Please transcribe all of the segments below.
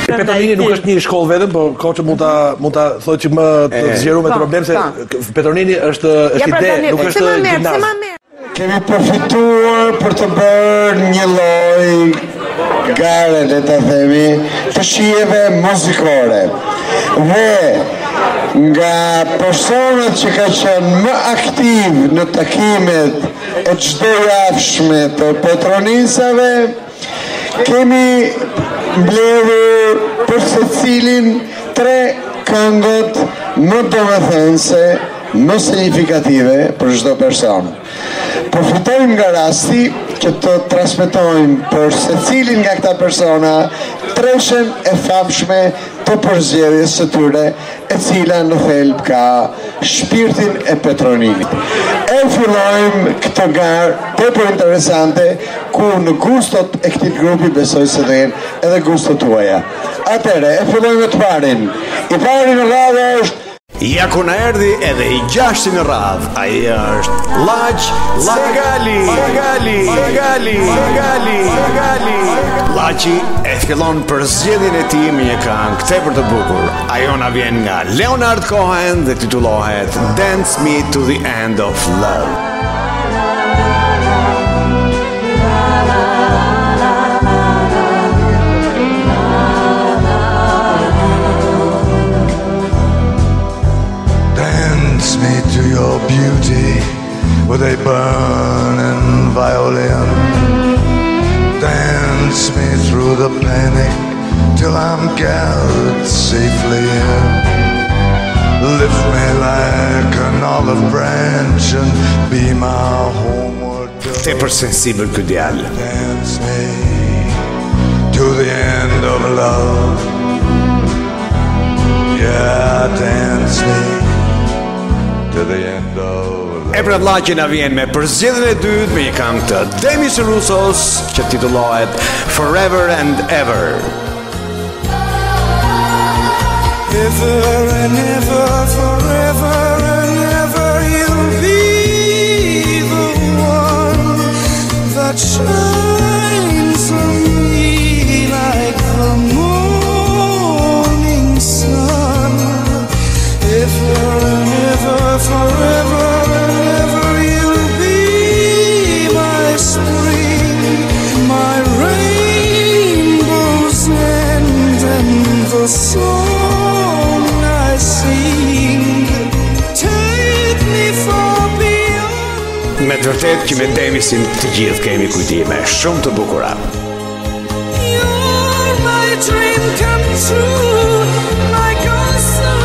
Petronini nuk është një shkollë vetëm, po koçi mund ta thotë që më të zgjeruar me problem se Petronini është ide, nuk është gjimnaz. Kemi përfituar për të bërë një lloj gare, le ta themi, të shijeve muzikore. Dhe nga personat që ka qenë më aktiv në takimet e çdo javshme të Petronisave, kemi mbledhur për secilin 3 këngët më domethënëse, më signifikative për çdo person. Përfitojmë nga rasti që të transmetojmë për secilin nga këta persona treshen e famshme të përzgjedhjes së tyre, e cila në thelb ka shpirtin e Petroninit. E fillojmë këtë garë tepër interesante, ku në gustot e këtij grupi besoj se do jenë edhe gustot tuaja. Atëre, e fillojmë me të parin. I pari në radhë është ja ku na erdhi edhe i 6-i në radhë, ai është Laçi. Laçi e fillon përzgjedhjen e tij me një këngë tepër të bukur. Ajo na vjen nga Leonard Cohen dhe titullohet Dance Me to the End of Love. Me to your beauty with a burning violin. Dance me through the panic till I'm gathered safely in. Lift me like an olive branch and be my homeward door. Tepër sensibël ky djalë. Dance me to the end of love. Yeah, dance me to the end of... E pra Laçi na vjen me përzgjedhjen e dytë me një këngë të Demis Roussos që titullohet Forever and Ever. Ever and ever, forever and ever, you'll be the one that shines on me like the morning sun. Ever and ever, forever and ever, you'll be my spring, my rainbow's end, and the song I sing. Take me far beyond. Me të vërtet që me Demisin të gjithë kemi kujtime shumë të bukura. You're my dream come true, my consolation.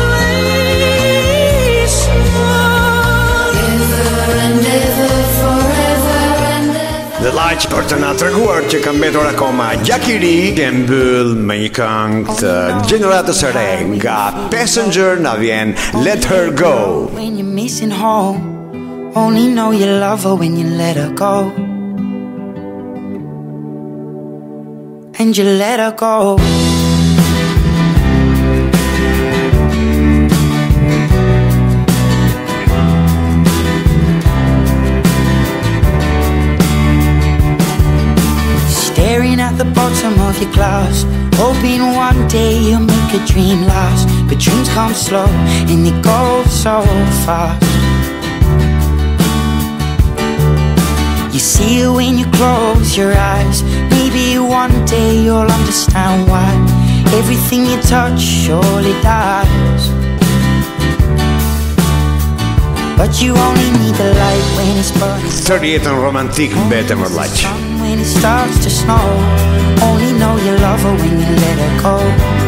Dhe Laçi për të na treguar që ka mbetur akoma gjak i ri, e mbyll me një këngë të gjeneratës së re nga Passenger na vjen Let Her Go. When you're missing home, only know you love her when you let her go. And you let her go. Staring at the bottom of your glass, hoping one day you'll make a dream last. But dreams come slow and they go so fast. You see it when you close your eyes. Maybe one day you'll understand why everything you touch surely dies. But you only need the light when it's burning. Tërë jetën romantik mbetem për Laçi. When it starts to snow, only know you love her when you let her go.